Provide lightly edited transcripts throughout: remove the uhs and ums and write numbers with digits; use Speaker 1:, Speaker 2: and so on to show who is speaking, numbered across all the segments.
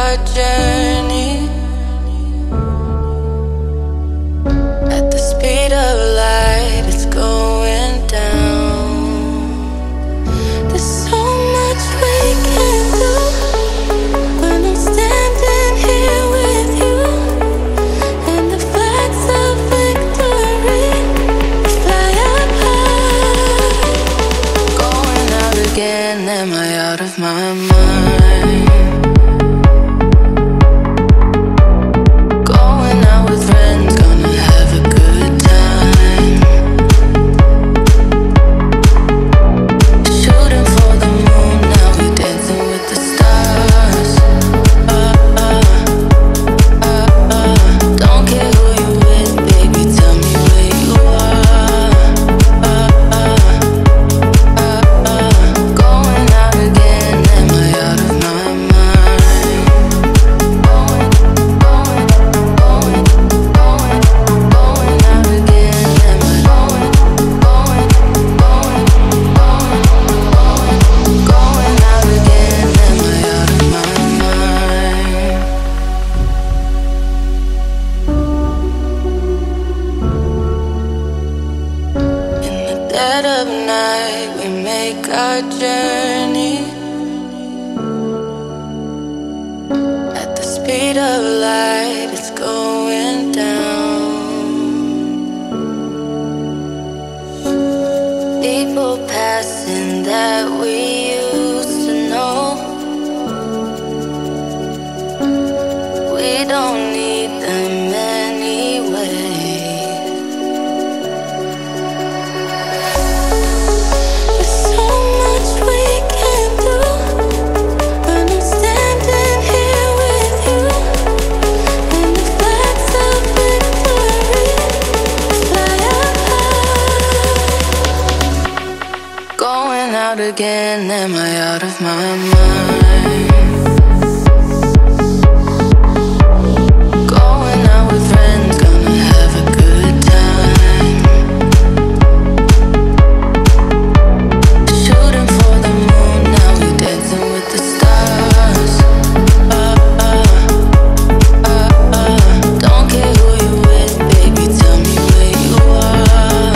Speaker 1: our journey at the speed of light. It's going down. There's so much we can do when I'm standing here with you, and the flags of victory fly up high. Going out again, am I out of my mind? Dead of night, we make our journey at the speed of light. It's going down. People passing that we used to know. We don't need them anyway. Again, am I out of my mind? Going out with friends, gonna have a good time. Shooting for the moon, now we dancing with the stars. Don't care who you with, baby, tell me where you are.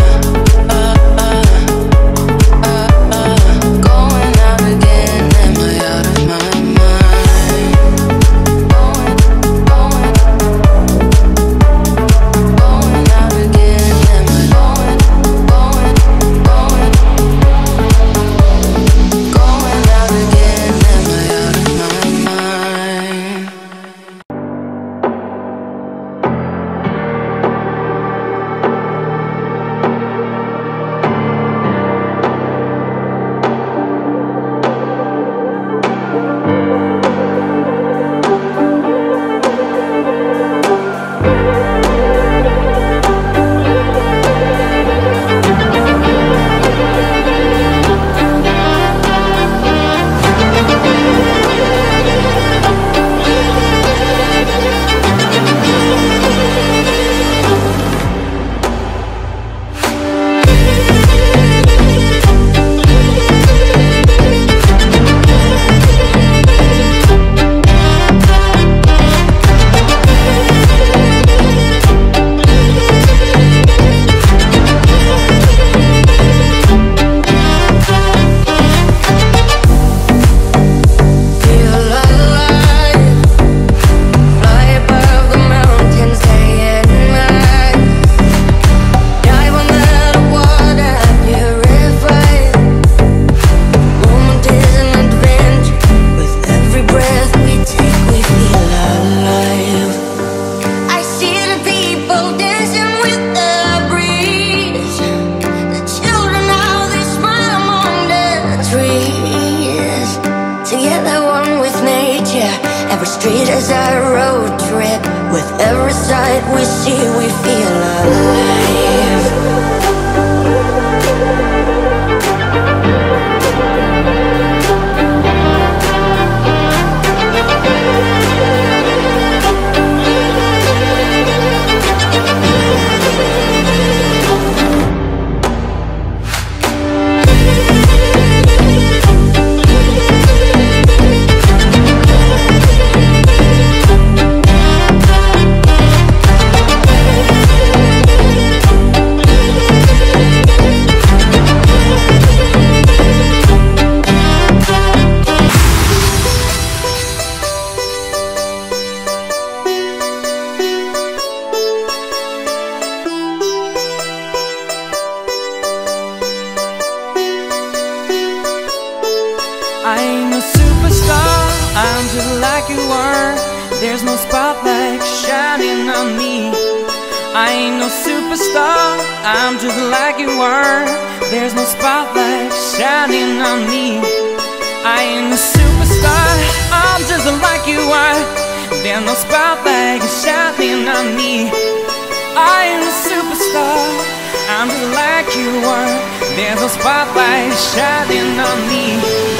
Speaker 1: Street is our road trip. With every sight we see, we feel alive.
Speaker 2: I ain't no superstar, I'm just like you are. There's no spotlight shining on me. I ain't no superstar, I'm just like you are. There's no spotlight shining on me. I ain't no superstar, I'm just like you are. There's no spotlight shining on me. I ain't a superstar, I'm just like you are. There's no spotlight shining on me.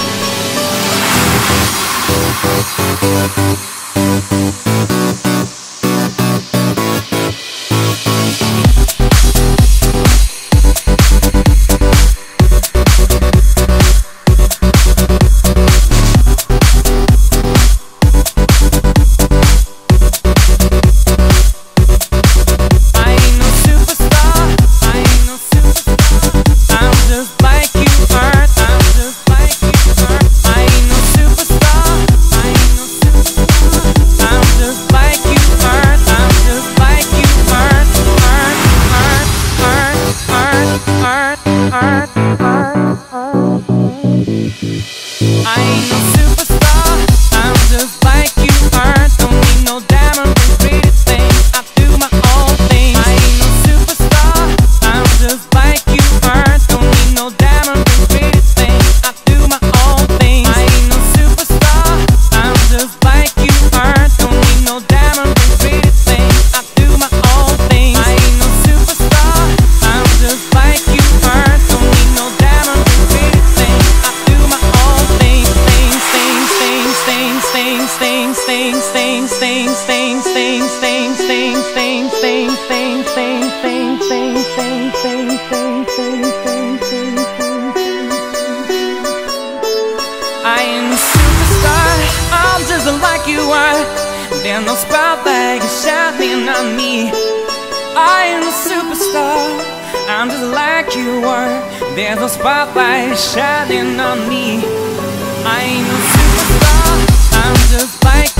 Speaker 2: I ain't a superstar, I'm just like you are. There's no spotlight shining on me. I ain't a superstar, I'm just like you are. There's no spotlight shining on me. I ain't no superstar, I'm just like